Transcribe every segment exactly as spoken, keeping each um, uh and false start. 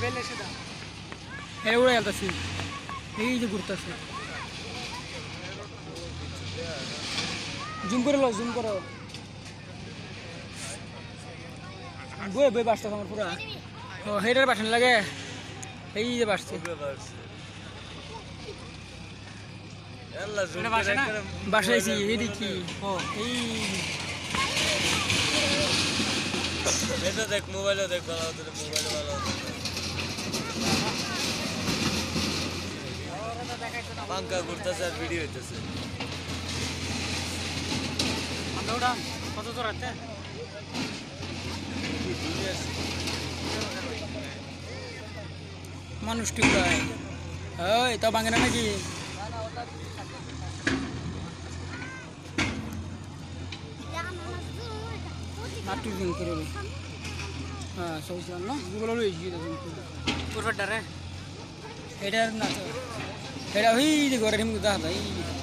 হ্যাঁ উড়ে গেলতাছি এই যে ঘুরতেছে জুম করে লো জুম করো বই বই বাসটা আমার পুরা ও হেডার বাসন লাগে এই যে বাসছে বাসাইছি এদি কি ও এই এটা দেখ মোবাইলে দেখ ভালো হতো মোবাইলে ভালো হতো পাঙ্কা ঘুরতেছে আর ভিডিও হইতেছে কত দূর আছে মানুষটি প্রায় ওই তা ভাঙে না নাকি আটটি দিন করে হ্যাঁ সৌসা না গুগল পুরোটারে এটা না এটা ওই যে ঘরে হিমু দা ভাই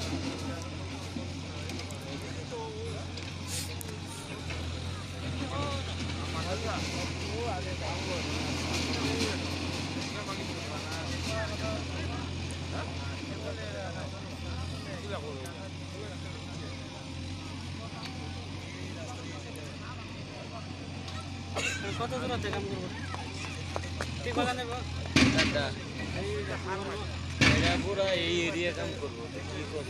কত দূর থেকে কাম করব ঠিক কথা নেব দাদা এটা পুরা এই এরিয়া কাম করব কি করব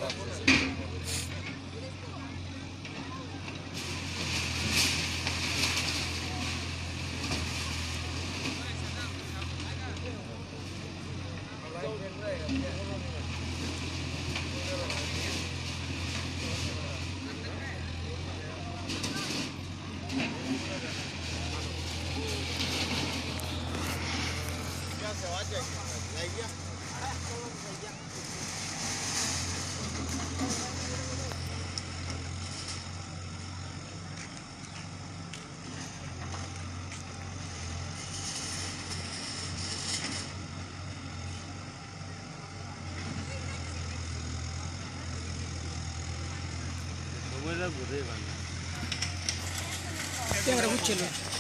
মোবাইলে ঘুরে ভালো ক্যামেরা বুঝছিল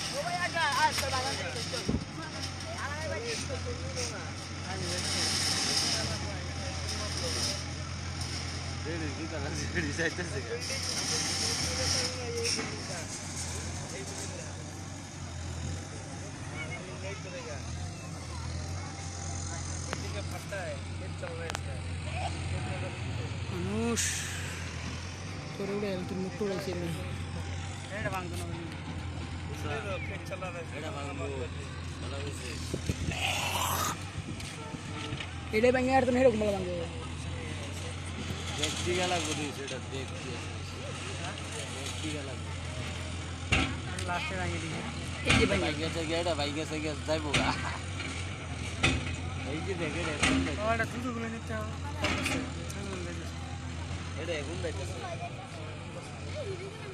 রেডি কি কাজ রেডি যাইতেছে মানুষ তোর উড়ে তোর মুখ উড়াইছে এটা ভাঙতো না এটা ভাঙবো ভালো হয়েছে এটা ভাঙে আর তুমি এরকম ভাঙবে দেখতে গেলা বুঝি সেটা দেখতে দেখতে গেলা লাস্টে ভাঙে দিই এই যে ভাঙে গেছে গেটা ভাই গেছে গেছে যাইবো গা এই যে দেখে রে ওটা দুধ গুলো নিতে হবে এটা এখন দেখতেছে